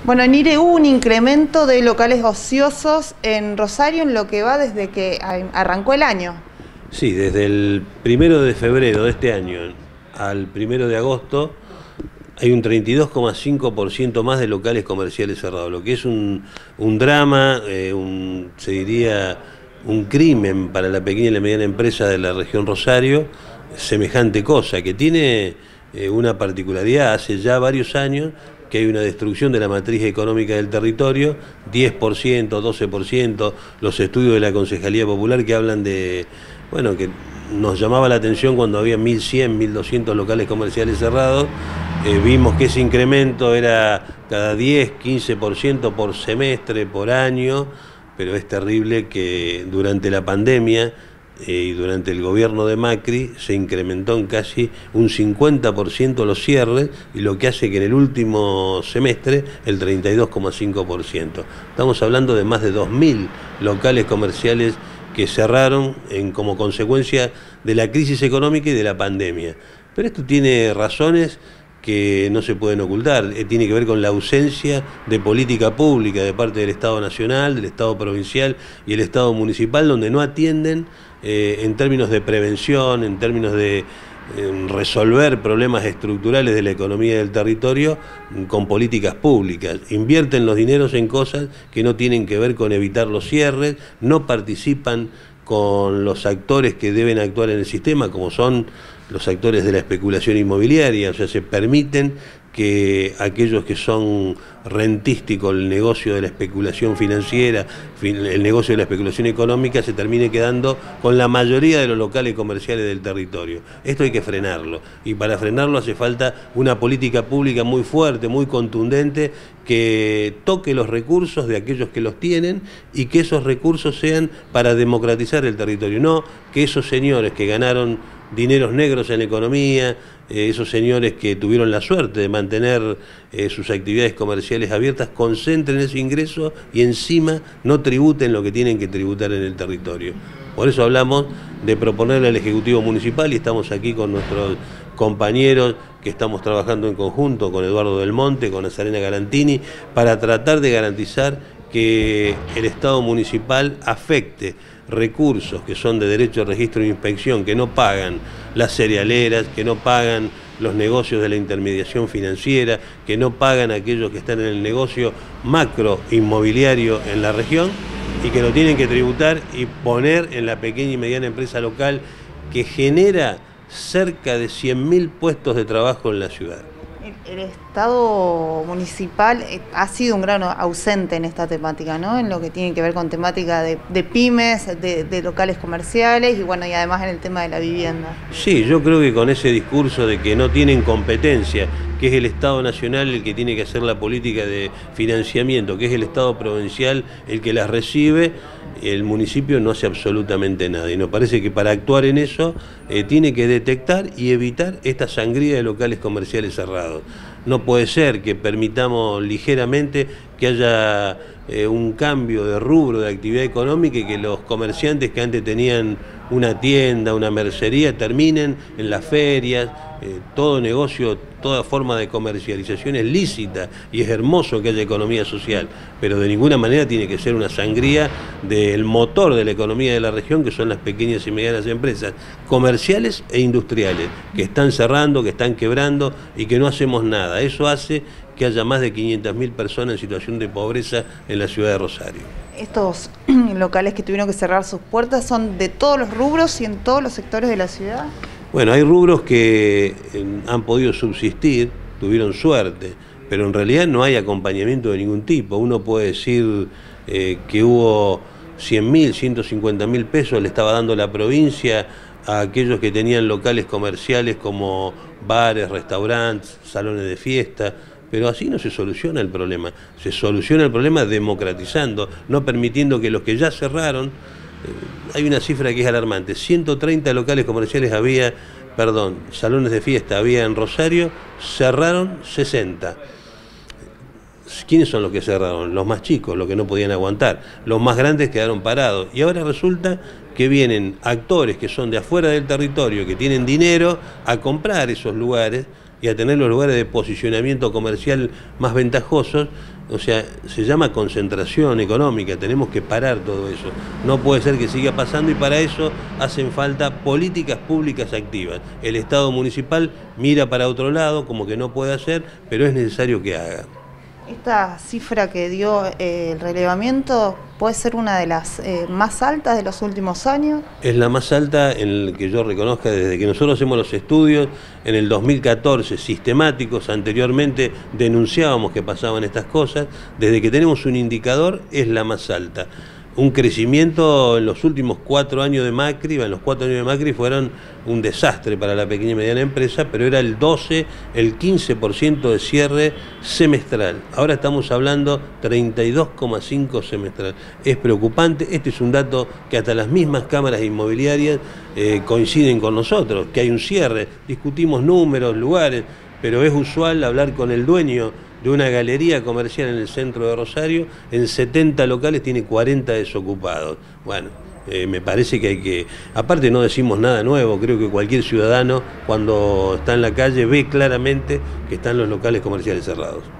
Bueno, en IRE hubo un incremento de locales ociosos en Rosario en lo que va desde que arrancó el año. Sí, desde el 1 de febrero de este año al 1 de agosto hay un 32,5% más de locales comerciales cerrados, lo que es un drama, se diría un crimen para la pequeña y la mediana empresa de la región Rosario, semejante cosa, que tiene una particularidad. Hace ya varios años que hay una destrucción de la matriz económica del territorio, 10%, 12%, los estudios de la Concejalía Popular que hablan de, bueno, que nos llamaba la atención cuando había 1.100, 1.200 locales comerciales cerrados, vimos que ese incremento era cada 10, 15% por semestre, por año, pero es terrible que durante la pandemia y durante el gobierno de Macri se incrementó en casi un 50% los cierres, y lo que hace que en el último semestre el 32,5%. Estamos hablando de más de 2.000 locales comerciales que cerraron como consecuencia de la crisis económica y de la pandemia. Pero esto tiene razones que no se pueden ocultar, tiene que ver con la ausencia de política pública de parte del Estado Nacional, del Estado Provincial y el Estado Municipal, donde no atienden en términos de prevención, en términos de resolver problemas estructurales de la economía del territorio con políticas públicas. Invierten los dineros en cosas que no tienen que ver con evitar los cierres, no participan con los actores que deben actuar en el sistema, como son los actores de la especulación inmobiliaria. O sea, se permiten que aquellos que son rentísticos, el negocio de la especulación financiera, el negocio de la especulación económica, se termine quedando con la mayoría de los locales comerciales del territorio. Esto hay que frenarlo, y para frenarlo hace falta una política pública muy fuerte, muy contundente, que toque los recursos de aquellos que los tienen y que esos recursos sean para democratizar el territorio, no que esos señores que ganaron dineros negros en la economía, esos señores que tuvieron la suerte de mantener sus actividades comerciales abiertas, concentren ese ingreso y encima no tributen lo que tienen que tributar en el territorio. Por eso hablamos de proponerle al Ejecutivo Municipal, y estamos aquí con nuestros compañeros que estamos trabajando en conjunto con Eduardo Del Monte, con Nazarena Garantini, para tratar de garantizar que el Estado Municipal afecte recursos que son de derecho de registro e inspección, que no pagan las cerealeras, que no pagan los negocios de la intermediación financiera, que no pagan aquellos que están en el negocio macro inmobiliario en la región, y que lo tienen que tributar y poner en la pequeña y mediana empresa local, que genera cerca de 100.000 puestos de trabajo en la ciudad. El Estado municipal ha sido un gran ausente en esta temática, ¿no? En lo que tiene que ver con temática de pymes, de locales comerciales y bueno, y además en el tema de la vivienda. Sí, yo creo que con ese discurso de que no tienen competencia, que es el Estado Nacional el que tiene que hacer la política de financiamiento, que es el Estado Provincial el que las recibe, el municipio no hace absolutamente nada. Y nos parece que para actuar en eso tiene que detectar y evitar esta sangría de locales comerciales cerrados. No puede ser que permitamos ligeramente que haya un cambio de rubro de actividad económica y que los comerciantes que antes tenían una tienda, una mercería, terminen en las ferias. Todo negocio, toda forma de comercialización es lícita y es hermoso que haya economía social, pero de ninguna manera tiene que ser una sangría del motor de la economía de la región, que son las pequeñas y medianas empresas comerciales e industriales, que están cerrando, que están quebrando y que no hacemos nada. Eso hace que haya más de 500.000 personas en situación de pobreza en la ciudad de Rosario. ¿Estos locales que tuvieron que cerrar sus puertas son de todos los rubros y en todos los sectores de la ciudad? Bueno, hay rubros que han podido subsistir, tuvieron suerte, pero en realidad no hay acompañamiento de ningún tipo. Uno puede decir que hubo 100.000, 150.000 pesos, le estaba dando la provincia a aquellos que tenían locales comerciales como bares, restaurantes, salones de fiesta, pero así no se soluciona el problema. Se soluciona el problema democratizando, no permitiendo que los que ya cerraron. Hay una cifra que es alarmante: 130 locales comerciales salones de fiesta había en Rosario, cerraron 60. ¿Quiénes son los que cerraron? Los más chicos, los que no podían aguantar. Los más grandes quedaron parados. Y ahora resulta que vienen actores que son de afuera del territorio, que tienen dinero, a comprar esos lugares y a tener los lugares de posicionamiento comercial más ventajosos, O sea, se llama concentración económica, tenemos que parar todo eso. No puede ser que siga pasando y para eso hacen falta políticas públicas activas. El Estado municipal mira para otro lado, como que no puede hacer, pero es necesario que haga. Esta cifra que dio el relevamiento puede ser una de las más altas de los últimos años. Es la más alta en el que yo reconozca desde que nosotros hacemos los estudios en el 2014 sistemáticos. Anteriormente denunciábamos que pasaban estas cosas. Desde que tenemos un indicador es la más alta. Un crecimiento en los últimos 4 años de Macri, en los 4 años de Macri fueron un desastre para la pequeña y mediana empresa, pero era el 12, el 15% de cierre semestral. Ahora estamos hablando 32,5 semestral. Es preocupante, este es un dato que hasta las mismas cámaras inmobiliarias coinciden con nosotros, que hay un cierre, discutimos números, lugares, pero es usual hablar con el dueño de una galería comercial en el centro de Rosario, en 70 locales tiene 40 desocupados. Bueno, me parece que hay que... Aparte no decimos nada nuevo, creo que cualquier ciudadano cuando está en la calle ve claramente que están los locales comerciales cerrados.